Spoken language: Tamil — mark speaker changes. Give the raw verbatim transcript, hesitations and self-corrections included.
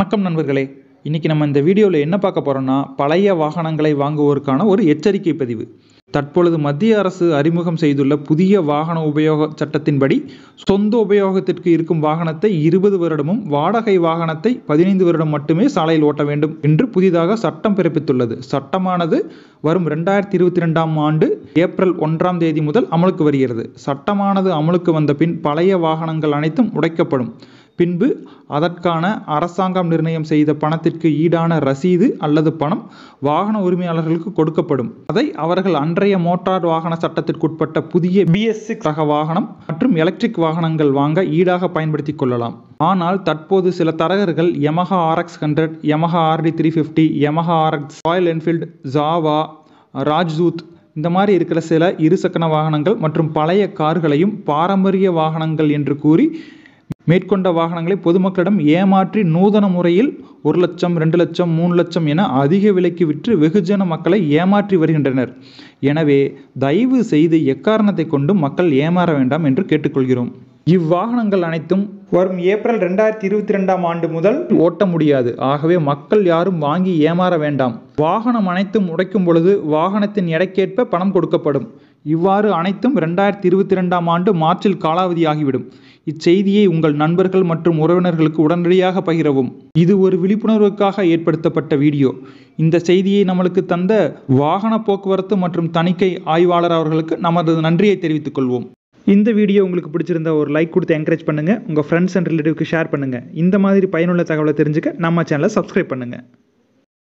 Speaker 1: வணக்கம் நண்பர்களே, இன்னைக்கு நம்ம இந்த வீடியோவில் என்ன பார்க்க போறோம்னா பழைய வாகனங்களை வாங்குவோருக்கான ஒரு எச்சரிக்கை பதிவு. தற்பொழுது மத்திய அரசு அறிமுகம் செய்துள்ள புதிய வாகன உபயோக சட்டத்தின்படி சொந்த உபயோகத்திற்கு இருக்கும் வாகனத்தை இருபது வருடமும் வாடகை வாகனத்தை பதினைந்து வருடம் மட்டுமே சாலையில் ஓட்ட வேண்டும் என்று புதிதாக சட்டம் பிறப்பித்துள்ளது. சட்டமானது வரும் இரண்டாயிரத்தி இருபத்தி ரெண்டாம் ஆண்டு ஏப்ரல் ஒன்றாம் தேதி முதல் அமலுக்கு வருகிறது. சட்டமானது அமலுக்கு வந்த பின் பழைய வாகனங்கள் அனைத்தும் உடைக்கப்படும். பின்பு அதற்கான அரசாங்கம் நிர்ணயம் செய்த பணத்திற்கு ஈடான ரசீது அல்லது பணம் வாகன உரிமையாளர்களுக்கு கொடுக்கப்படும். அதை அவர்கள் அன்றைய மோட்டார் வாகன சட்டத்திற்குட்பட்ட புதிய பி எஸ் சிக்ஸ் ரக வாகனம் மற்றும் எலக்ட்ரிக் வாகனங்கள் வாங்க ஈடாக பயன்படுத்திக் கொள்ளலாம். ஆனால் தற்போது சில தரகர்கள் Yamaha R X hundred, Yamaha R D three fifty, Yamaha R X, Royal Enfield, Jawa, Rajdoot இந்த மாதிரி இருக்கிற சில இருசக்கர வாகனங்கள் மற்றும் பழைய கார்களையும் பாரம்பரிய வாகனங்கள் என்று கூறி மேற்கொண்ட வாகனங்களை பொதுமக்களிடம் ஏமாற்றி நூதன முறையில் ஒரு லட்சம், ரெண்டு லட்சம், மூணு லட்சம் என அதிக விலைக்கு விற்று வெகுஜன மக்களை ஏமாற்றி வருகின்றனர். எனவே தயவு செய்து எக்காரணத்தை கொண்டு மக்கள் ஏமாற வேண்டாம் என்று கேட்டுக்கொள்கிறோம். இவ்வாகனங்கள் அனைத்தும் வரும் ஏப்ரல் ரெண்டாயிரத்தி இருபத்தி ரெண்டாம் ஆண்டு முதல் ஓட்ட முடியாது. ஆகவே மக்கள் யாரும் வாங்கி ஏமாற வேண்டாம். வாகனம் அனைத்தும் உடைக்கும் பொழுது வாகனத்தின் எடைக்கேற்ப பணம் கொடுக்கப்படும். இவ்வாறு அனைத்தும் ரெண்டாயிரத்தி இருபத்தி ரெண்டாம் ஆண்டு மார்ச்சில் காலாவதியாகிவிடும். இச்செய்தியை உங்கள் நண்பர்கள் மற்றும் உறவினர்களுக்கு உடனடியாக பகிரவும். இது ஒரு விழிப்புணர்வுக்காக ஏற்படுத்தப்பட்ட வீடியோ. இந்த செய்தியை நம்மளுக்கு தந்த வாகன போக்குவரத்து மற்றும் தணிக்கை ஆய்வாளர் அவர்களுக்கு நமது நன்றியை தெரிவித்துக் கொள்வோம். இந்த வீடியோ உங்களுக்கு பிடிச்சிருந்த ஒரு லைக் கொடுத்து என்கரேஜ் பண்ணுங்க. உங்க ஃப்ரெண்ட்ஸ் அண்ட் ரிலேட்டிவ்க்கு ஷேர் பண்ணுங்க. இந்த மாதிரி பயனுள்ள தகவலை தெரிஞ்சுக்க நம்ம சேனலை சப்ஸ்கிரைப் பண்ணுங்க.